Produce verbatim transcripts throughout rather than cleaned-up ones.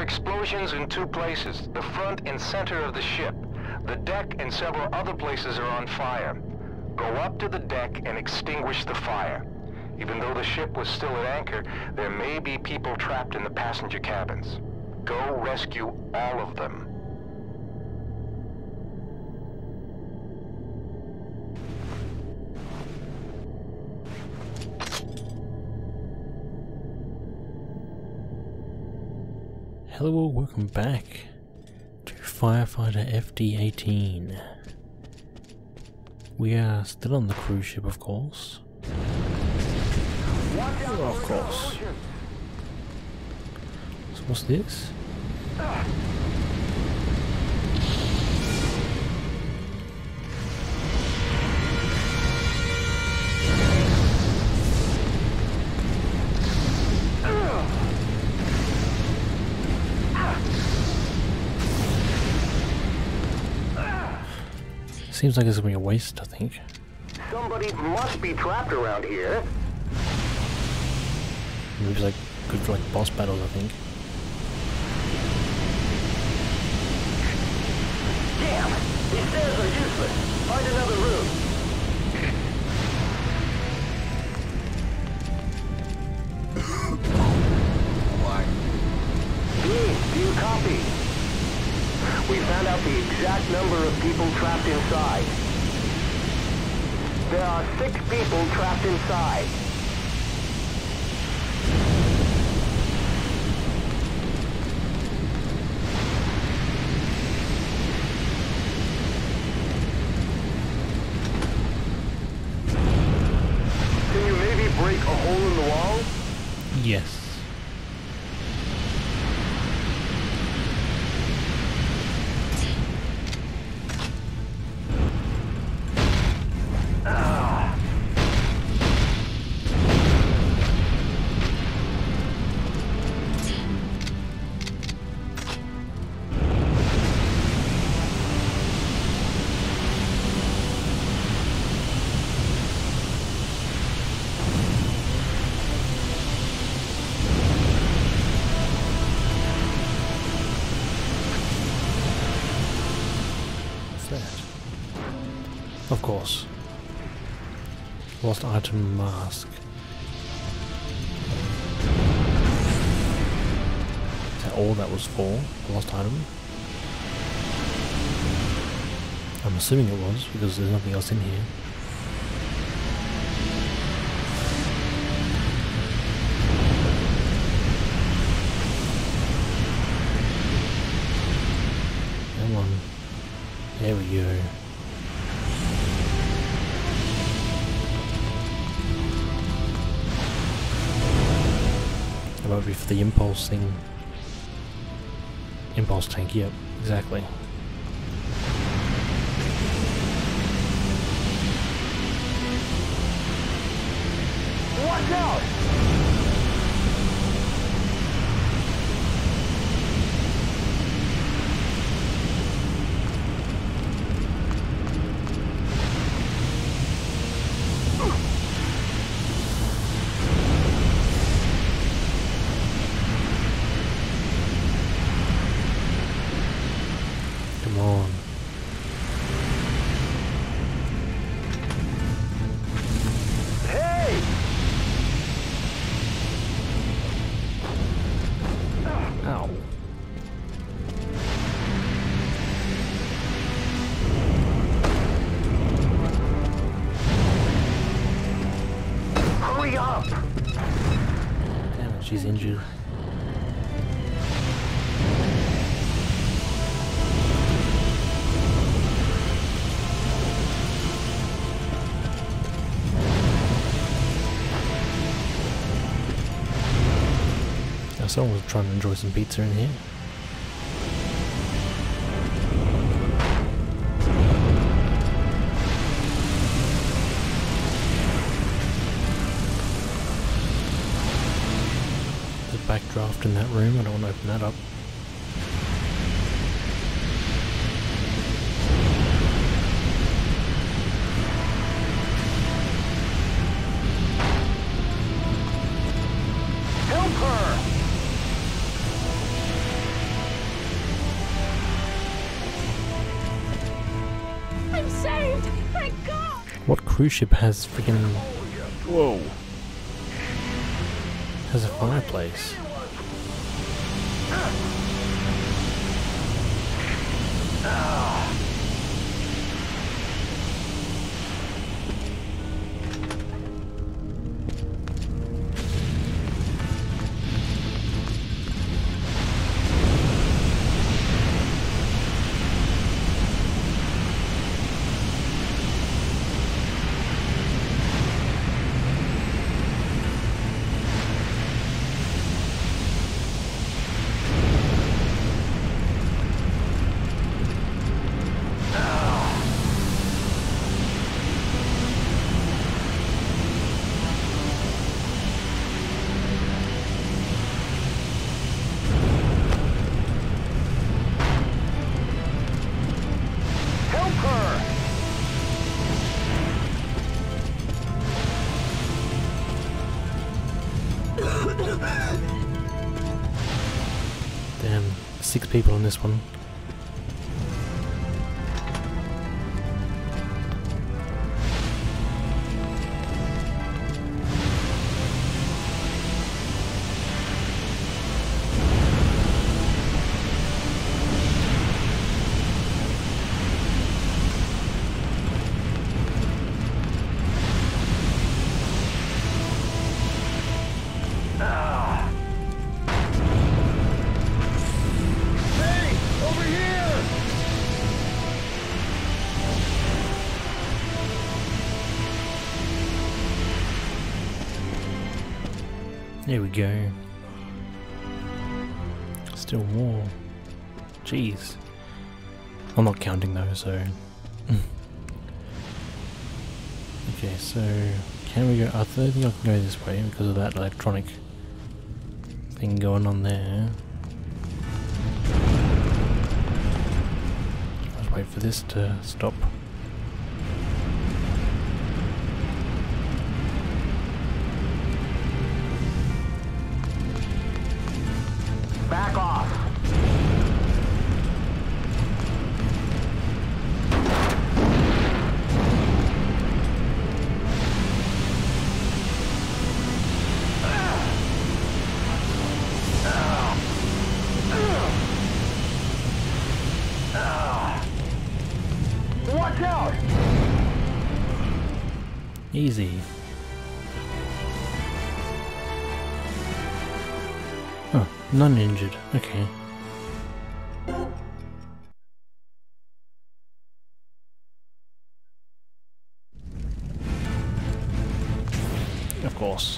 explosions in two places, the front and center of the ship. The deck and several other places are on fire. Go up to the deck and extinguish the fire. Even though the ship was still at anchor, there may be people trapped in the passenger cabins. Go rescue all of them. Hello, welcome back to Firefighter F D eighteen. We are still on the cruise ship, of course. Oh, of course. So what's this? Seems like it's gonna be a waste, I think. Somebody must be trapped around here. Maybe it's like good for like boss battles, I think. Damn! These stairs are useless. Find another room. What? Dean, do you copy? We found out the exact number of people trapped inside. There are six people trapped inside. Can you maybe break a hole in the wall? Yes. Of course. Lost item mask. Is that all that was for? The lost item? I'm assuming it was, because there's nothing else in here. Come on. There we go. That might be for the impulse thing. Impulse tank, yep, exactly. Watch out! Come on. Hey! Ow. Hurry up! Damn it, she's injured. Now someone was trying to enjoy some pizza in here. There's a backdraft in that room, I don't want to open that up. Help her! cruise ship has freaking... Whoa! Has a fireplace. Damn, six people on this one. There we go. Still more. Jeez. I'm not counting though, so... Okay, so... Can we go... I don't think I can go this way because of that electronic thing going on there. Let's wait for this to stop. Back off. Watch out! Easy. Oh, none injured. Okay. Of course.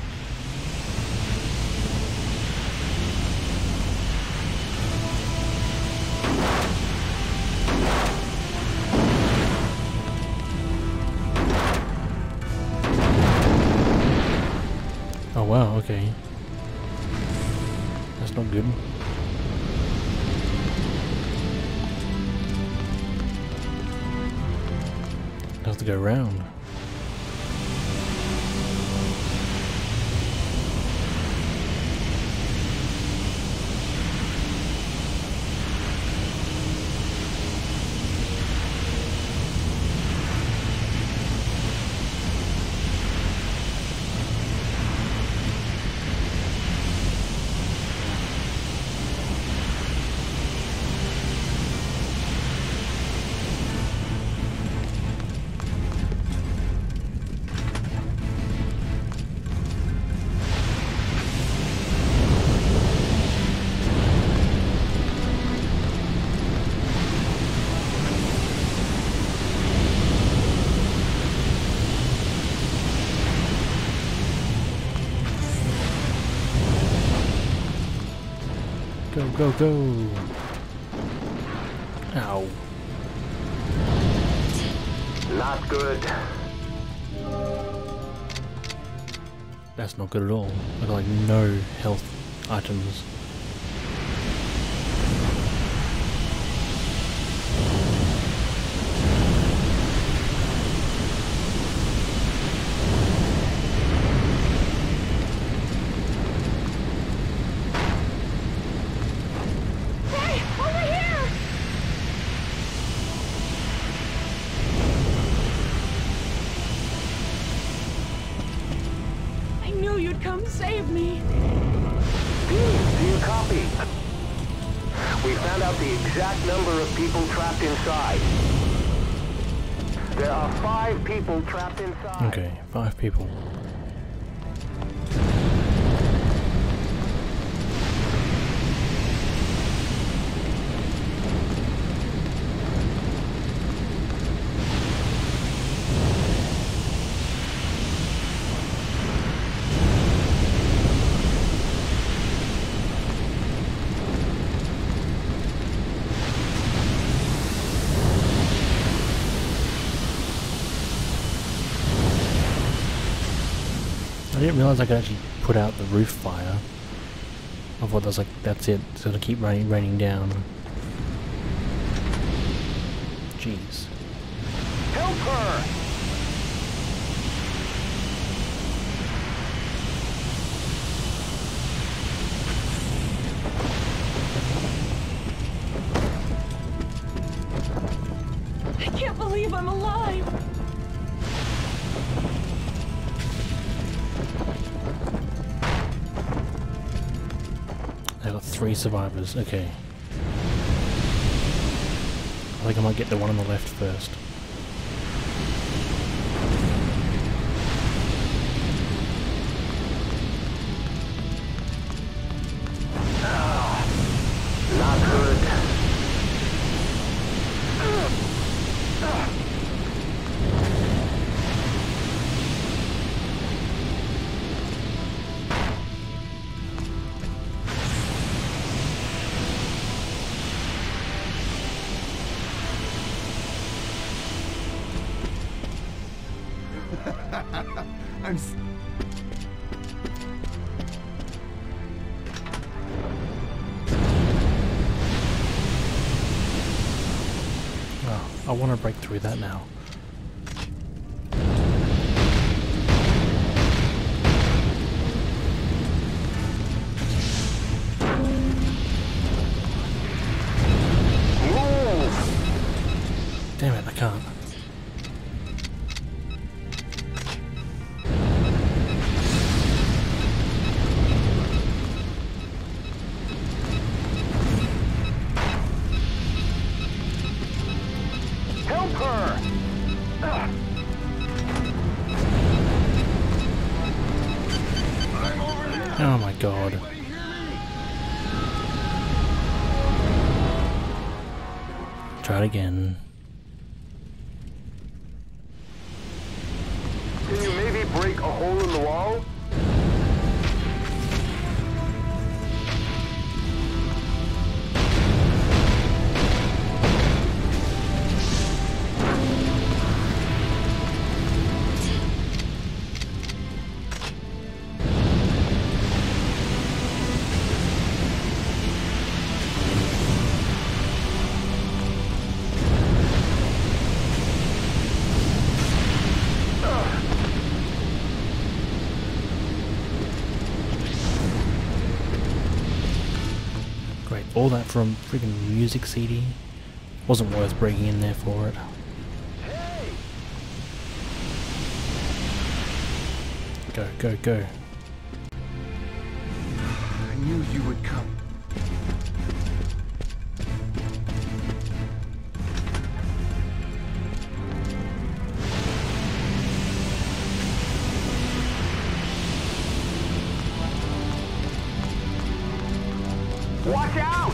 Oh wow, okay. That's not good. I have to go round. Go, go, go! Ow. Not good. That's not good at all. I got like no health items. you'd come save me. Dean, do you copy? We found out the exact number of people trapped inside. There are five people trapped inside. Okay, five people. I didn't realise I could actually put out the roof fire. I thought that was like, that's it, so to keep raining, raining down. Jeez. Help her! I can't believe I'm alive. I got three survivors, okay. I think I might get the one on the left first. Oh, not good. I'm s Oh, I want to break through that now. Damn it, I can't. Help her! I'm over here. Oh my god. Anybody hear me? Try it again. Can you maybe break a hole in the wall? Great, all that from freaking music C D. Wasn't worth breaking in there for it. Hey! Go, go, go. I knew you would come. Watch out!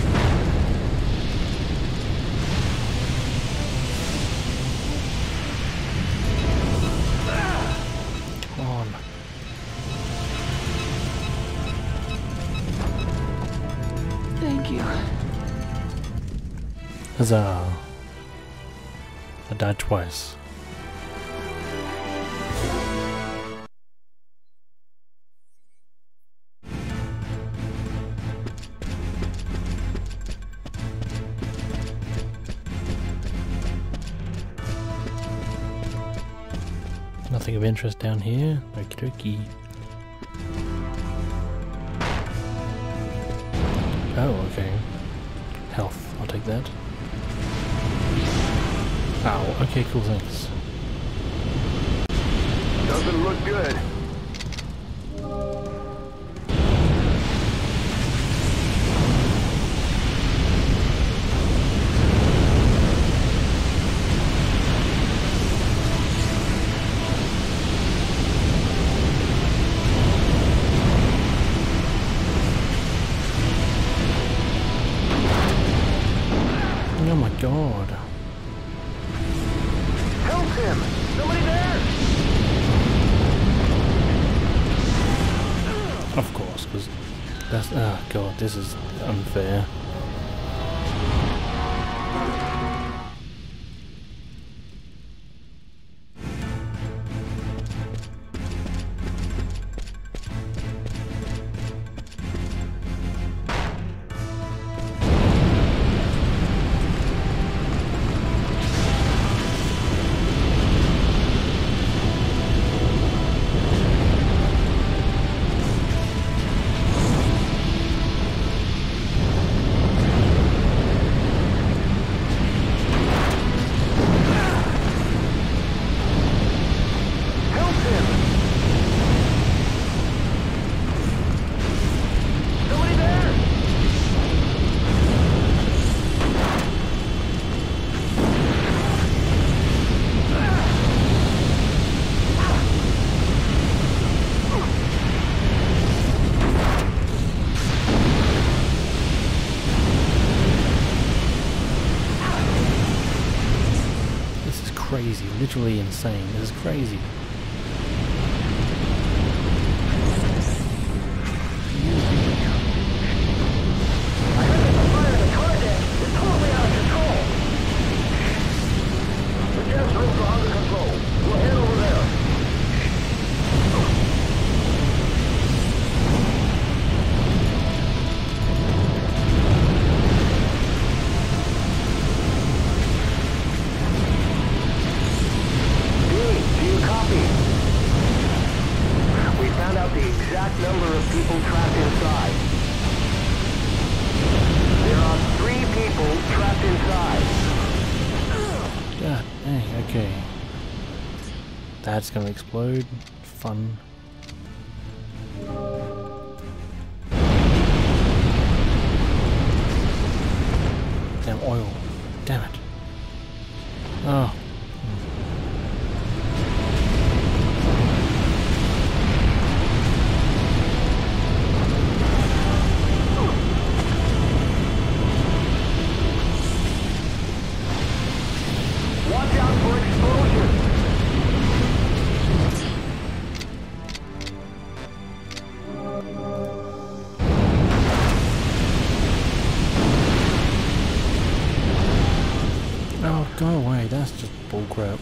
Come on. Thank you. Huzzah. I died twice. Nothing of interest down here. Okie dokie. Oh, okay. Health, I'll take that. Ow, okay, cool, thanks. Doesn't look good. god. Help him! Somebody there! Of course, because that's... Oh god, this is unfair. Crazy, literally insane. This is crazy. I heard that the fire in the car deck is totally out of control. The gas rooms are under control. We'll head over there. Number of people trapped inside. There are three people trapped inside. God dang, okay. That's gonna explode. Fun. Damn oil. Damn it. Oh. Oh, go away, that's just bullcrap.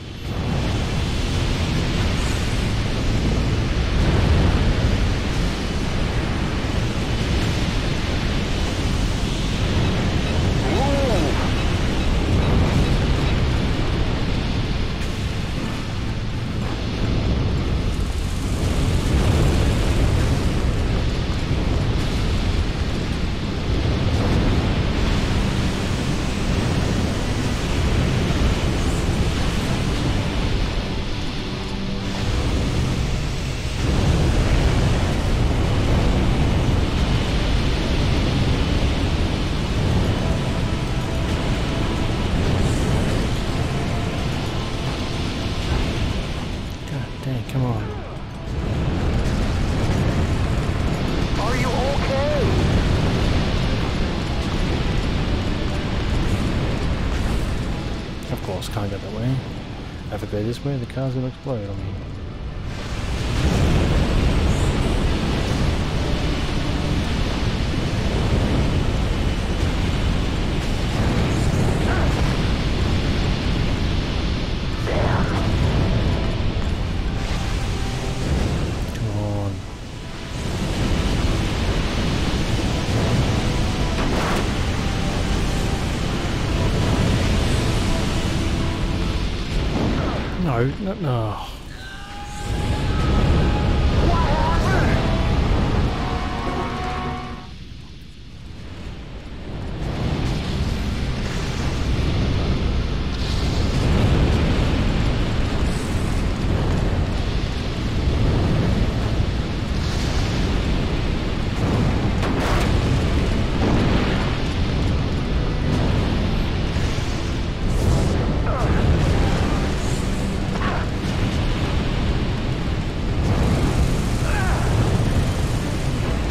Dang, come on. Are you okay? Of course, can't go that way. If I go this way, the car's gonna explode on me. No, no, no.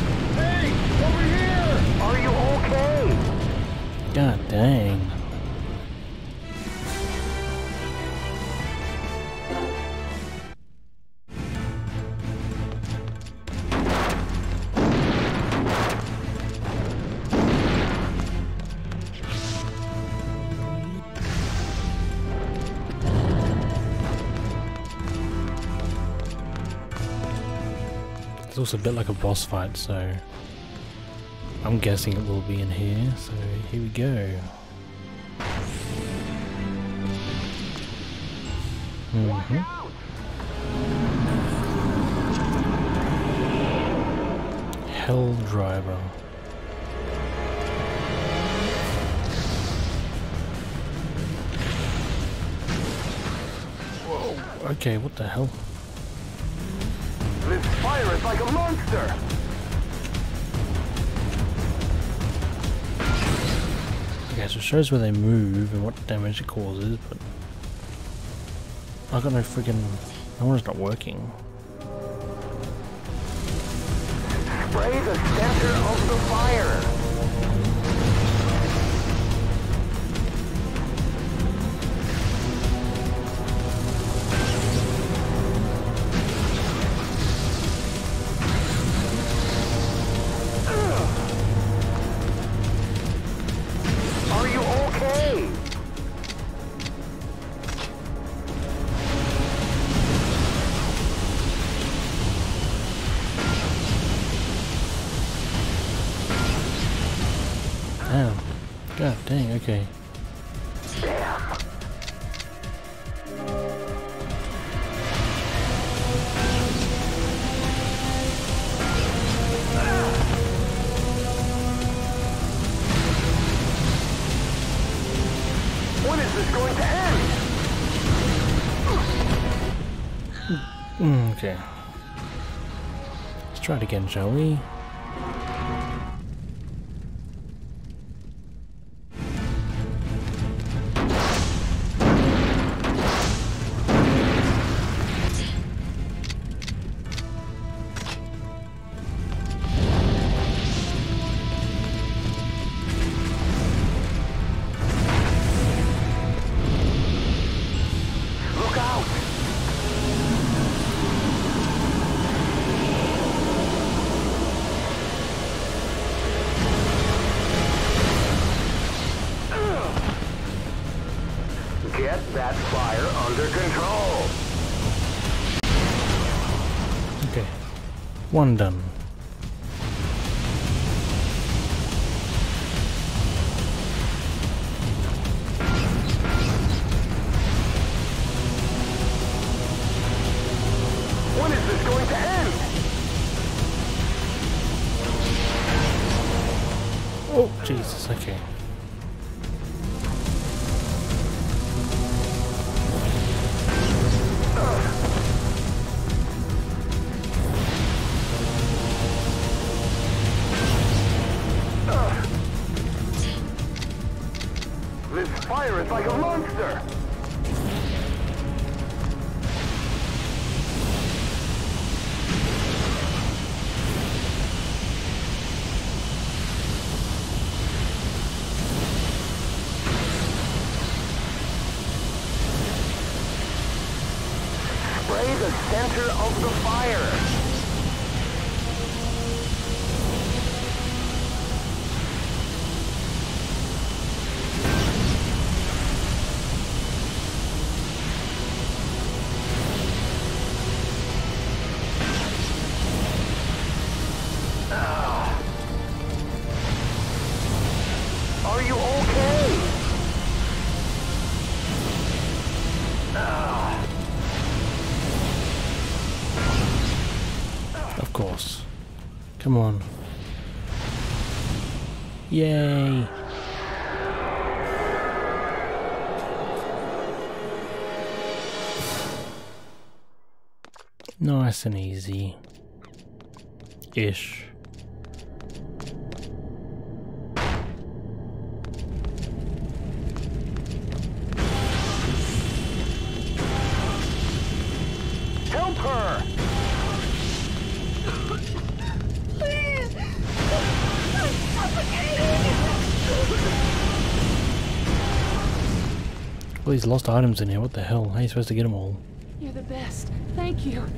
God dang. This looks a bit like a boss fight, so I'm guessing it will be in here, so here we go. Mm-hmm. Hell Driver. Whoa, okay, what the hell? This fire is like a monster! Okay, so it shows where they move and what damage it causes, but I got no freaking. No one's not working. Spray the center of the fire! Are you okay? Damn. God dang, okay. Damn. When is this going to end? Mm, okay. Let's try it again, shall we? Look out! Get that fire under control. Okay. One done. When is this going to end? Oh, Jesus, okay. This fire is like a monster. Spray the center of the fire. Ah. Are you okay? Ah. Of course. Come on. Yay! Nice and easy. Ish. Help her! Please! I'm suffocating! All these lost items in here, what the hell? How are you supposed to get them all? You're the best. Thank you.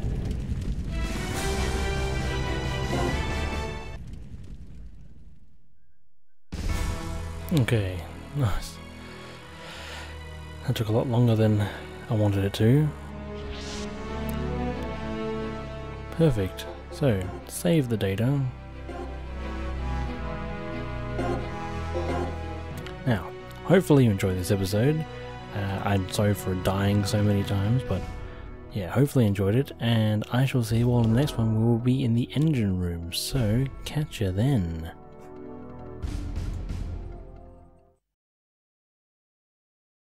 Okay, nice. That took a lot longer than I wanted it to. Perfect. So, save the data. Now, hopefully you enjoyed this episode. Uh, I'm sorry for dying so many times, but yeah, hopefully you enjoyed it, and I shall see you all in the next one. We will be in the engine room, so catch you then.